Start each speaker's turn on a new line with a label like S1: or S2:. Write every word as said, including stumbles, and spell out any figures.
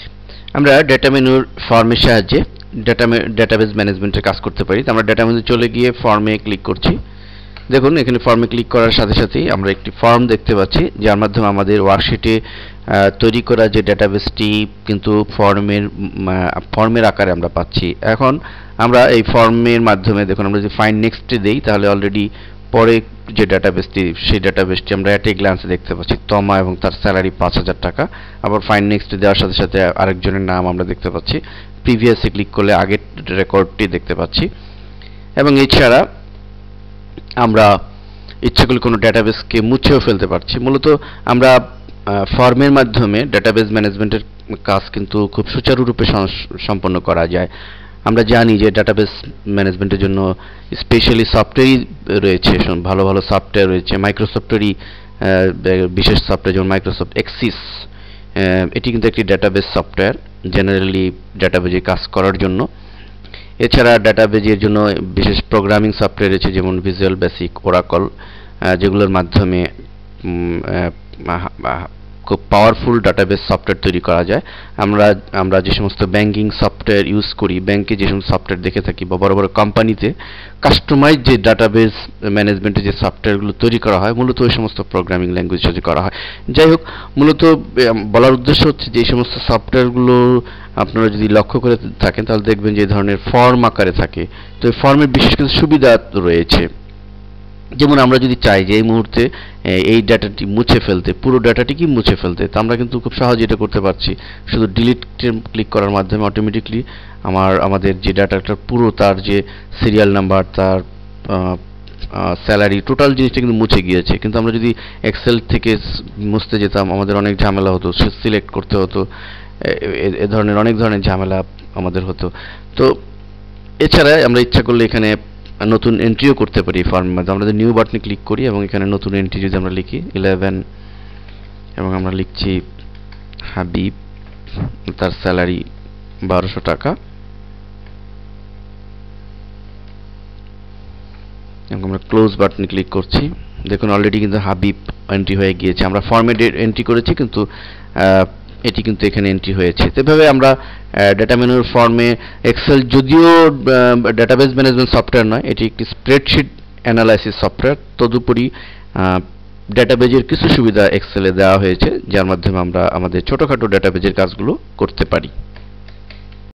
S1: আমরা ডেটা মেনুর ফর্মের সাহায্যে ডেটা ডেটাবেজ ম্যানেজমেন্টের কাজ করতে পারি। আমরা ডেটা মেনু চলে গিয়ে ফর্মে ক্লিক করছি। দেখুন এখানে ফর্মে ক্লিক করার সাথে সাথেই আমরা একটি ফর্ম দেখতে পাচ্ছি, যার মাধ্যমে আমাদের ওয়ার্কশিটে তৈরি করা যে ডেটাবেসটি কিন্তু ফর্মের ফর্মের আকারে আমরা পাচ্ছি। এখন আমরা এই ফর্মের মাধ্যমে দেখুন আমরা যদি ফাইন্ড নেক্সটে দেই তাহলে অলরেডি পরে যে ডাটাবেসটি সেই ডাটাবেসটি আমরা এট এ গ্ল্যান্সে দেখতে পাচ্ছি, তমা এবং তার স্যালারি পাঁচ হাজার টাকা। আবার ফাইন্ড নেক্সট দেওয়ার সাথে সাথে আরেকজনের নাম আমরা দেখতে পাচ্ছি, প্রিভিয়াসে ক্লিক করলে আগের রেকর্ডটি দেখতে পাচ্ছি। এবং এছাড়া আমরা ইচ্ছা করলে কোনো ডেটাবেসকে মুছেও ফেলতে পারছি। মূলত আমরা ফর্মের মাধ্যমে ডেটাবেস ম্যানেজমেন্টের কাজ কিন্তু খুব সুচারুরূপে সম্পন্ন করা যায়। আমরা জানি যে ডেটাবেস ম্যানেজমেন্টের জন্য স্পেশালি সফটওয়্যারই রয়েছে, ভালো ভালো সফটওয়্যার রয়েছে। মাইক্রোসফটেরই বিশেষ সফটওয়্যার যেমন মাইক্রোসফট এক্সিস, এটি কিন্তু একটি ডেটাবেস সফটওয়্যার জেনারেলি ডেটাবেজে কাজ করার জন্য। এছাড়া ডেটাবেজের জন্য বিশেষ প্রোগ্রামিং সফটওয়্যার রয়েছে যেমন ভিজুয়াল বেসিক, ওরাকল, যেগুলোর মাধ্যমে খুব পাওয়ারফুল ডাটাবেস সফটওয়্যার তৈরি করা যায়। আমরা আমরা যে সমস্ত ব্যাংকিং সফটওয়্যার ইউজ করি, ব্যাংকে যে সমস্ত সফটওয়্যার দেখে থাকি বা বড় বড় কোম্পানিতে কাস্টমাইজ যে ডাটাবেস ম্যানেজমেন্টের যে সফটওয়্যারগুলো তৈরি করা হয় মূলত ওই সমস্ত প্রোগ্রামিং ল্যাঙ্গুয়েজ সাহায্যে করা হয়। যাই হোক, মূলত বলার উদ্দেশ্য হচ্ছে যে এই সমস্ত সফটওয়্যারগুলো আপনারা যদি লক্ষ্য করে থাকেন তাহলে দেখবেন যে এই ধরনের ফর্ম আকারে থাকে। তো এই ফর্মের বিশেষ কিছু সুবিধা রয়েছে। যেমন আমরা যদি চাই যে এই মুহূর্তে এই ডাটাটি মুছে ফেলতে, পুরো ডাটাটিকে মুছে ফেলতে, তো আমরা কিন্তু খুব সহজে এটা করতে পারছি। শুধু ডিলিট ক্লিক করার মাধ্যমে অটোমেটিকলি আমার আমাদের যে ডাটাটার পুরো তার যে সিরিয়াল নাম্বার, তার স্যালারি, টোটাল জিনিসটা কিন্তু মুছে গিয়েছে। কিন্তু আমরা যদি এক্সেল থেকে মুছতে যেতাম আমাদের অনেক ঝামেলা হতো, সিলেক্ট করতে হতো, এ ধরনের অনেক ধরনের ঝামেলা আমাদের হতো। তো এছাড়া আমরা ইচ্ছা করলে এখানে নতুন এন্ট্রিও করতে পারি ফর্মের মধ্যে। আমরা যদি নিউ বাটনে ক্লিক করি এবং এখানে নতুন এন্ট্রি যদি আমরা লিখি ইলেভেন এবং আমরা লিখছি হাবিব, তার স্যালারি বারোশো টাকা, এবং আমরা ক্লোজ বাটনে ক্লিক করছি। দেখুন অলরেডি কিন্তু হাবিব এন্ট্রি হয়ে গিয়েছে। আমরা ফর্মে এন্ট্রি করেছি কিন্তু এটি কিন্তু এখানে এন্ট্রি হয়েছে। এভাবে আমরা ডেটা মেনুর ফর্মে এক্সেল যদিও ডেটাবেস ম্যানেজমেন্ট সফটওয়্যার নয়, এটি একটি স্প্রেডশিট অ্যানালাইসিস সফটওয়্যার, তদুপরি ডেটাবেজের কিছু সুবিধা এক্সেলে দেওয়া হয়েছে যার মাধ্যমে আমরা আমাদের ছোটোখাটো ডেটাবেজের কাজগুলো করতে পারি।